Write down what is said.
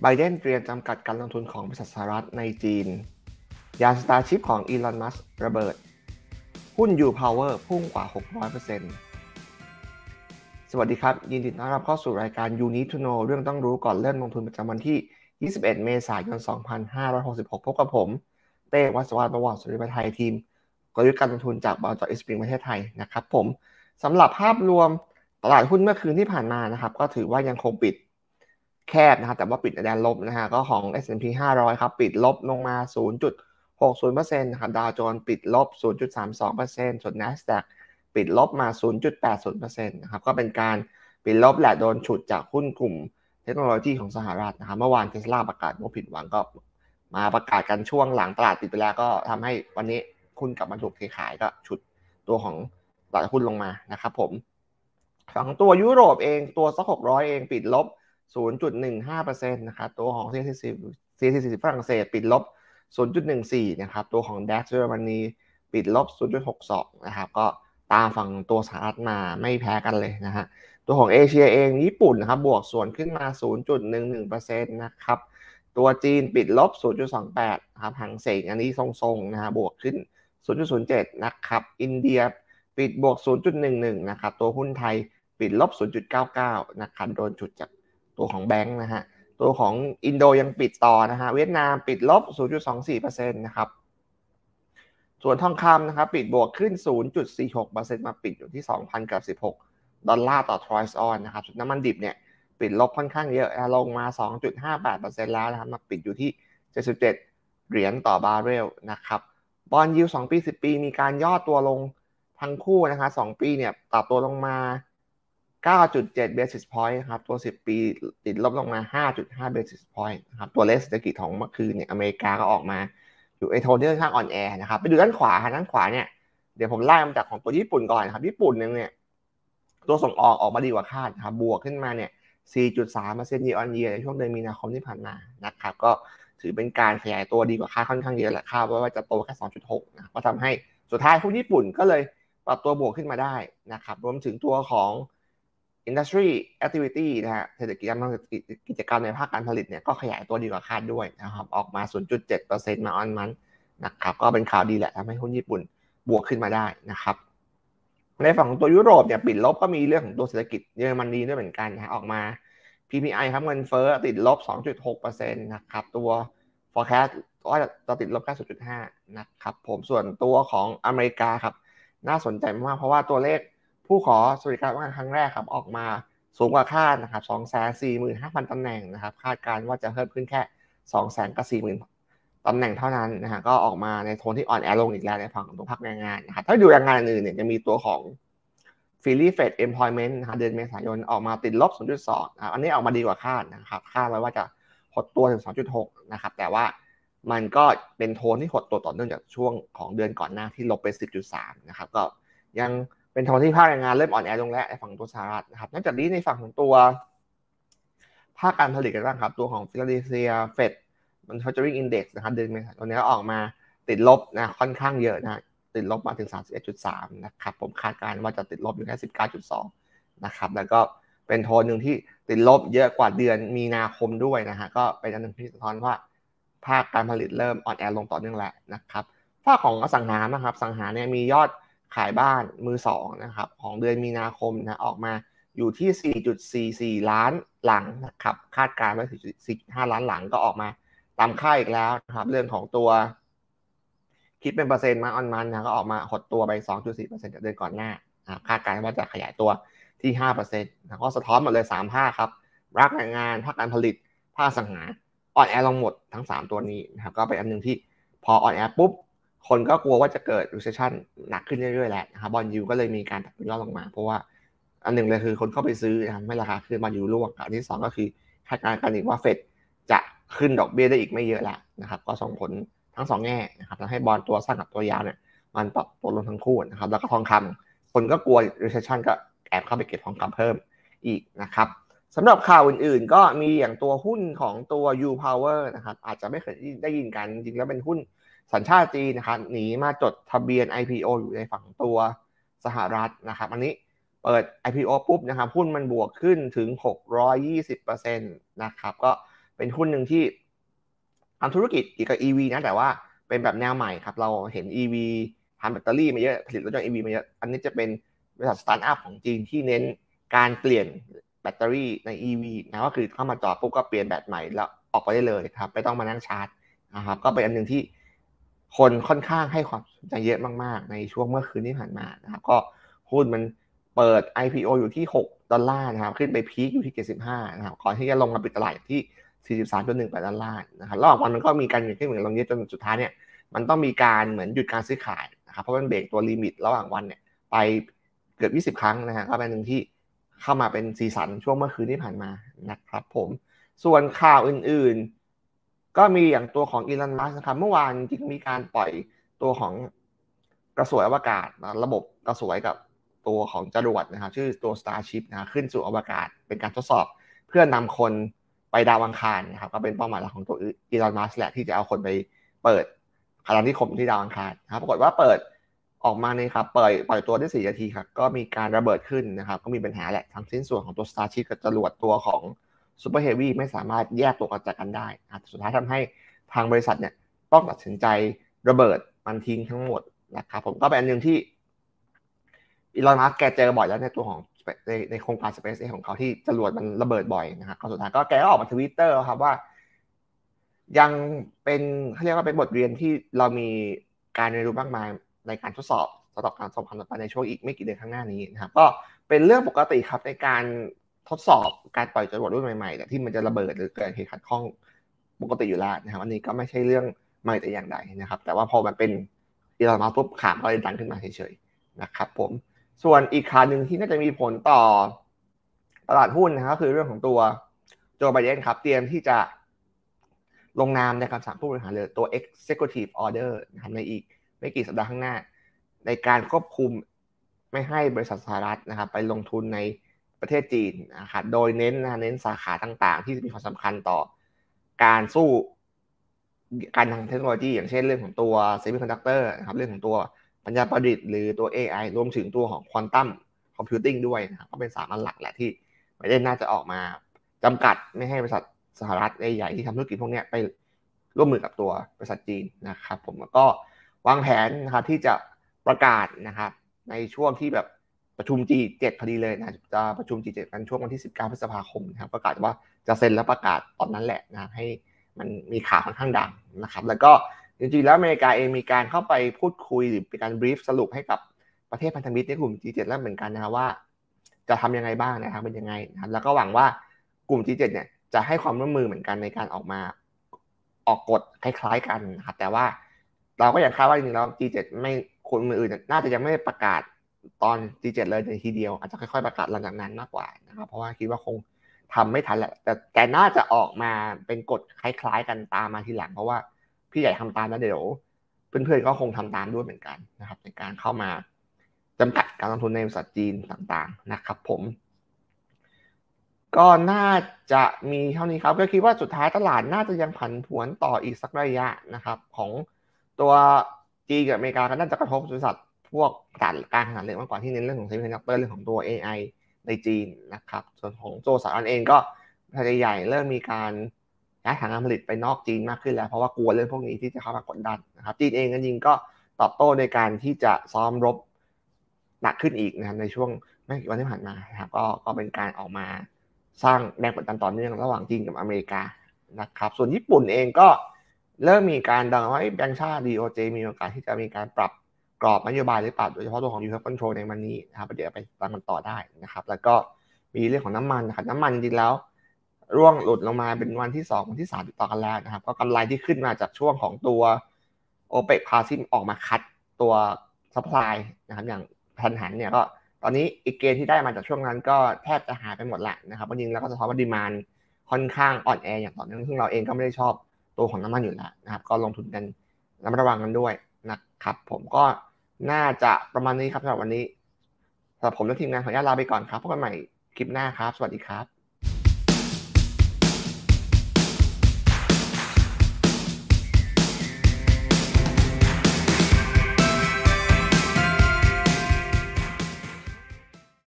ไบเดนเตรียมจำกัดการลงทุนของบริษัทสหรัฐในจีนยานสตาร์ชิพของอีลอนมัสก์ระเบิดหุ้น U-Power พุ่งกว่า 600% สวัสดีครับยินดีต้อนรับเข้าสู่รายการ You Need to Know เรื่องต้องรู้ก่อนเริ่มลงทุนประจำวันที่ 21 เมษายน 2566 พบกับผมเต้วัศวรรษ ประวัติสุริยไทยทีมกลยุทธ์การลงทุนจากบลจ.เอสปริงประเทศไทยนะครับผมสำหรับภาพรวมตลาดหุ้นเมื่อคืนที่ผ่านมานะครับก็ถือว่ายังคงปิดแคบนะครับแต่ว่าปิดในแดนลบนะฮะก็ของ S&P 500ครับปิดลบลงมา 0.60% นะครับดาวโจนส์ปิดลบ 0.32% ส่วน NASDAQ ปิดลบมา 0.80% นะครับก็เป็นการปิดลบแหละโดนฉุดจากหุ้นกลุ่มเทคโนโลยีของสหรัฐนะครับเมื่อวาน Tesla ประกาศว่าผิดหวังก็มาประกาศกันช่วงหลังตลาดปิดไปแล้วก็ทำให้วันนี้หุ้นกลับมาถูกเทขายก็ฉุดตัวของตลาดหุ้นลงมานะครับผมฝั่งตัวยุโรปเองตัวซ็อก600เองปิดลบ 0.15% นะครับตัวของ CAC ฝรั่งเศสปิดลบ 0.14 นะครับตัวของ DAX เยอรมนีปิดลบ 0.62 นะครับก็ตามฝั่งตัวสหรัฐมาไม่แพ้กันเลยนะฮะตัวของเอเชียเองญี่ปุ่นนะครับบวกส่วนขึ้นมา 0.11% นะครับตัวจีนปิดลบ 0.28 นะครับหางเส็งอันนี้ทรงๆนะฮะบวกขึ้น 0.07 นะครับอินเดียปิดบวก 0.11 นะครับตัวหุ้นไทยปิดลบ 0.99 นะครับโดนจุดจากตัวของแบงค์นะฮะตัวของอินโดยังปิดต่อนะฮะเวียดนามปิดลบ 0.24% นะครับส่วนทองคำนะครับปิดบวกขึ้น 0.46% มาปิดอยู่ที่ $2,016 ต่อทรอยส์ออนนะครับส่วนน้ำมันดิบเนี่ยปิดลบค่อนข้างเยอะลงมา 2.58% แล้วนะครับมาปิดอยู่ที่$77ต่อบาร์เรลนะครับบอนด์ยิลด์2ปี10ปีมีการย่อตัวลงทั้งคู่นะครับ2ปีเนี่ยปรับตัวลงมา 9.7 basis point นะครับตัว10ปีติดลบลงมา 5.5 basis point นะครับตัวเลขเศรษฐกิจของเมื่อคืนเนี่ยอเมริกาก็ออกมาอยู่ไอโทนที่ค่อนข้างอ่อนแอนะครับไปดูด้านขวาด้านขวาเนี่ยเดี๋ยวผมไล่มาจากของตัวญี่ปุ่นก่อนครับญี่ปุ่นเนี่ยตัวส่งออกมาดีกว่าคาดครับบวกขึ้นมาเนี่ย 4.3% year on year ในช่วงเดือนมีนาคมที่ผ่านมานะครับก็ถือเป็นการขยายตัวดีกว่าคาดค่อนข้างเยอะแหละคาดว่าจะโตแค่ 2.6 นะก็ทำให้สุดท้ายหุ้นญี่ปุ่นก็เลยปรับตัวบวกขึ้นมาได้นะครับรวมถึงตัวของ Industry Activity นะฮะเศรษฐกิจกรรมในภาคการผลิตเนี่ยก็ขยายตัวดีกว่าคาดด้วยนะครับออกมา 0.7% มาออนมันนะครับก็เป็นข่าวดีแหละทำให้หุ้นญี่ปุ่นบวกขึ้นมาได้นะครับในฝั่งของตัวยุโรปเนี่ยปิดลบก็มีเรื่องของตัวเศรษฐกิจเยอรมนีด้วยเหมือนกันนะออกมา PPI ครับเงินเฟ้อติดลบ 2.6% นะครับตัว forecast ว่าจะติดลบแค่ 0.5 นะครับผมส่วนตัวของอเมริกาครับน่าสนใจมากเพราะว่าตัวเลขผู้ขอสวัสดิการว่างงานครั้งแรกครับออกมาสูงกว่าคาดนะครับ 245,000 ตำแหน่งนะครับคาดการณ์ว่าจะเพิ่มขึ้นแค่ 240,000 ตำแหน่งเท่านั้นนะฮะก็ออกมาในโทนที่อ่อนแอลงอีกแล้วในฝั่งของตัวภาคแรงงานนะครับถ้าดูแรงงานอื่นเนี่ยจะมีตัวของ Philly Fed Employment นะเดือนเมษายนออกมาติดลบ 0.2 นะครับอันนี้ออกมาดีกว่าคาดนะครับคาดไว้ว่าจะหดตัวถึง 2.6 นะครับแต่ว่ามันก็เป็นโทนที่หดตัวต่อเนื่องจากช่วงของเดือนก่อนหน้าที่ลบไป 10.3 นะครับก็ยังเป็นโทนที่ภาคแรงงานเริ่มอ่อนแอลงแล้วในฝั่งตัวสหรัฐนะครับนอกจากนี้ในฝั่งของตัวภาคการผลิตกันบ้างครับตัวของ Philadelphia Fed Manufacturing Index นะครับเดือนเมษายนนี้ออกมาติดลบนะค่อนข้างเยอะนะติดลบมาถึง 31.3 นะครับผมคาดการณ์ว่าจะติดลบอยู่แค่ 19.2 นะครับแล้วก็เป็นโทนหนึ่งที่ติดลบเยอะกว่าเดือนมีนาคมด้วยนะฮะก็เป็นอันหนึ่งที่สะท้อนว่าภาคการผลิตเริ่มอ่อนแอลงต่อเนื่องแล้วนะครับภาคของอสังหานะครับสังหาเนี่ยมียอดขายบ้านมือสองนะครับของเดือนมีนาคมนะออกมาอยู่ที่ 4.44 ล้านหลังนะครับคาดการณ์ไว้ 4.5 ล้านหลังก็ออกมาตามค่าอีกแล้วนะครับเรื่องของตัวคิดเป็นเปอร์เซ็นต์มาออนมันนะก็ออกมาหดตัวไป 2.4% จากเดือนก่อนหน้าคาดการณ์ว่าจะขยายตัวที่ 5% นะก็สะท้อนหมดเลย3ภาคครับรักแรงงานภาคการผลิตภาคสังหาอ่อนแอลงหมดทั้ง3ตัวนี้นะครับก็เป็นอันนึงที่พออ่อนแอปุ๊บคนก็กลัวว่าจะเกิด recession หนักขึ้นเรื่อยๆแหละนะครับบอนด์ยิลด์ก็เลยมีการปรับตัวย่อลงมาเพราะว่าอันหนึ่งเลยคือคนเข้าไปซื้อทำให้ราคาขึ้นบอนด์ยิลด์ร่วงอันที่2ก็คือคาดการณ์กันอีกว่าเฟดจะขึ้นดอกเบี้ยได้อีกไม่เยอะแล้วนะครับก็ส่งผลทั้ง2แง่นะครับทำให้บอนด์ตัวสั้นกับตัวยาวเนี่ยมันปรับตัวลงทั้งคู่นะครับแล้วก็ทองคำคนก็กลัว recession ก็แอบเข้าไปเก็บทองคำเพิ่มอีกนะครับสำหรับข่าวอื่นๆก็มีอย่างตัวหุ้นของตัว U-Power นะครับอาจจะไม่เคยได้ยินกันจริงๆแล้วเป็นหุ้นสัญชาติจีนนะครับหนีมาจดทะเบียน IPO อยู่ในฝั่งตัวสหรัฐนะครับอันนี้เปิด IPO ปุ๊บนะครับหุ้นมันบวกขึ้นถึง 620% นะครับก็เป็นหุ้นหนึ่งที่ทำธุรกิจเกี่ยวกับ EV นะแต่ว่าเป็นแบบแนวใหม่ครับเราเห็น EV ทำแบตเตอรี่มาเยอะผลิตรถยนต์ EV มาเยอะอันนี้จะเป็นบริษัทสตาร์ทอัพของจีนที่เน้นการเปลี่ยนแบตเตอรี่ใน EV นะก็คือเข้ามาจอดปุ๊บก็เปลี่ยนแบตใหม่แล้วออกไปได้เลยครับไม่ต้องมานั่งชาร์จนะครับก็เป็นอันนึงที่คนค่อนข้างให้ความสนใจเยอะมากๆในช่วงเมื่อคืนที่ผ่านมานะครับก็หุ้นมันเปิด IPO อยู่ที่$6นะครับขึ้นไปพีคอยู่ที่75นะครับก่อนที่จะลงมาปิดตลาดที่$43.18นะครับระหว่างวันมันก็มีการเงินขึ้นเหมือนลงเยอะจนสุดท้ายเนี่ยมันต้องมีการเหมือนหยุดการซื้อขายนะครับเพราะมันเบรกตัวลิมิตระหว่างวันเนี่ยไปเกือบ20ครั้งนะฮะก็เป็นหนึ่งที่เข้ามาเป็นสีสันช่วงเมื่อคืนที่ผ่านมานะครับผมส่วนข่าวอื่นๆก็มีอย่างตัวของอีลอนมัสก์นะครับเมื่อวานจริงมีการปล่อยตัวของกระสวยอวกาศระบบกระสวยกับตัวของจรวดนะครับชื่อตัว Starship นะขึ้นสู่อวกาศเป็นการทดสอบเพื่อนำคนไปดาวอังคารนะครับก็เป็นเป้าหมายหลักของตัวอีลอนมัสก์แหละที่จะเอาคนไปเปิดคารานิคมที่ดาวอังคารนะครับปรากฏว่าเปิดออกมาในครับปล่อยตัวได้4นาทีครับก็มีการระเบิดขึ้นนะครับก็มีปัญหาแหละทั้งชิ้นส่วนของตัว Starship กับจรวดตัวของ Super Heavy ไม่สามารถแยกตัวออกจากกันได้สุดท้ายทำให้ทางบริษัทเนี่ยต้องตัดสินใจระเบิดมันทิ้งทั้งหมดนะครับผมก็เป็นอันนึงที่อีลอนมัสก์แกเจอบ่อยแล้วในตัวของในโครงการ SpaceX ของเขาที่จรวดมันระเบิดบ่อยนะครับก็สุดท้ายก็แกก็ออกมา Twitter ครับว่ายังเป็นเขาเรียกว่าเป็นบทเรียนที่เรามีการเรียนรู้มากมายในการทดสอบสำหรับการสอบความต่อไปในช่วงอีกไม่กี่เดือนข้างหน้านี้นะครับก็เป็นเรื่องปกติครับในการทดสอบการปล่อยจรวดรุ่นใหม่ๆแต่ที่มันจะระเบิดหรือเกิดเหตุขัดข้องปกติอยู่แล้วนะครับอันนี้ก็ไม่ใช่เรื่องใหม่แต่อย่างใดนะครับแต่ว่าพอมันเป็นอีลอนมัสก์ปุ๊บข่าวก็เลยดังขึ้นมาเฉยๆนะครับผมส่วนอีกข่าวนึงที่น่าจะมีผลต่อตลาดหุ้นนะครับคือเรื่องของตัวโจไบเดนครับเตรียมที่จะลงนามในคำสั่งผู้บริหารเลยตัว Executive Order นะครับในอีกไม่กี่สัปดาห์ข้างหน้าในการควบคุมไม่ให้บริษัทสหรัฐนะครับไปลงทุนในประเทศจีนนะครับโดยเน้นสาขาต่างๆที่มีความสำคัญต่อการสู้การทางเทคโนโลยีอย่างเช่นเรื่องของตัว Semiconductor นะครับเรื่องของตัวปัญญาประดิษฐ์หรือตัว AI รวมถึงตัวของ Quantum Computing ด้วยนะครับก็เป็น3อันหลักแหละที่ไม่ได้น่าจะออกมาจำกัดไม่ให้บริษัทสหรัฐใหญ่ๆที่ทำธุรกิจพวกนี้ไปร่วมมือกับตัวบริษัทจีนนะครับผมแล้วก็วางแผนนะครับที่จะประกาศนะครับในช่วงที่แบบประชุม G7 พอดีเลยนะจะประชุม G7 กันช่วงวันที่19พฤษภาคมนะครับประกาศว่าจะเซ็นและประกาศตอนนั้นแหละนะให้มันมีข่าวค่อนข้างดังนะครับแล้วก็จริงๆแล้วอเมริกาเองมีการเข้าไปพูดคุยหรือเป็นการบรีฟสรุปให้กับประเทศพันธมิตรในกลุ่ม G7 แล้วเหมือนกันนะว่าจะทำยังไงบ้างนะครับเป็นยังไงนะครับแล้วก็หวังว่ากลุ่ม G7 เนี่ยจะให้ความร่วมมือเหมือนกันในการออกมาออกกฎคล้ายๆกันนะครับแต่ว่าเราก็ยังคาดว่าจริงๆแล้ว G7 ไม่คนอื่นน่าจะยังไม่ประกาศตอน G7 เลยในทีเดียวอาจจะค่อยๆประกาศหลังจากนั้นมากกว่านะครับเพราะว่าคิดว่าคงทำไม่ทันแหละแต่น่าจะออกมาเป็นกฎคล้ายๆกันตามมาทีหลังเพราะว่าพี่ใหญ่ทำตามแล้วเดี๋ยวเพื่อนๆก็คงทำตามด้วยเหมือนกันนะครับในการเข้ามาจำกัดการลงทุนในบริษัทจีนต่างๆนะครับผมก็น่าจะมีเท่านี้ครับก็คิดว่าสุดท้ายตลาดน่าจะยังผันผวนต่ออีกสักระยะนะครับของตัวจีนกับอเมริกาก็น่าจะกระทบบริษัทพวกการขนาดเล็กมากกว่าที่เน้นเรื่องของ Semiconductor เรื่องของตัว AI ในจีนนะครับส่วนของโจสหรัฐเองก็รายใหญ่เริ่มมีการย้ายฐานการผลิตไปนอกจีนมากขึ้นแล้วเพราะว่ากลัวเรื่องพวกนี้ที่จะเข้ามากดดันนะครับจีนเองก็จริงก็ตอบโต้ในการที่จะซ้อมรบหนักขึ้นอีกนะครับในช่วงไม่กี่วันที่ผ่านมานะครับก็เป็นการออกมาสร้างแรงกดดันต่อเนื่องระหว่างจีนกับอเมริกานะครับส่วนญี่ปุ่นเองก็เริ่มมีการดังว่าแบงก์ชาติ DOJ มีโอกาสที่จะมีการปรับกรอบนโยบายหรือเปล่าโดยเฉพาะตัวของ Yield Control ในวันนี้นะครับเดี๋ยวไปตามกันต่อได้นะครับแล้วก็มีเรื่องของน้ำมันนะครับน้ำมันจริงๆแล้วร่วงหลุดลงมาเป็นวันที่2วันที่3ติดต่อกันแล้วนะครับก็กำไรที่ขึ้นมาจากช่วงของตัว OPEC Plus ที่ออกมาคัดตัว supply นะครับอย่างทันหันเนี่ยก็ตอนนี้อีกเกณฑ์ที่ได้มาจากช่วงนั้นก็แทบจะหายไปหมดละนะครับจริงๆแล้วก็สะท้อนว่าดีมานด์ค่อนข้างอ่อนแออย่างต่อเนื่องซึ่งเราเองก็ไม่ได้ชอบตัวของน้ำมันอยู่แล้วนะครับก็ลงทุนกันระมัดระวังกันด้วยนะครับผมก็น่าจะประมาณนี้ครับสำหรับวันนี้สำหรับผมและทีมงานขออนุญาตลาไปก่อนครับพบกันใหม่คลิปหน้าครับสวัสดีครับ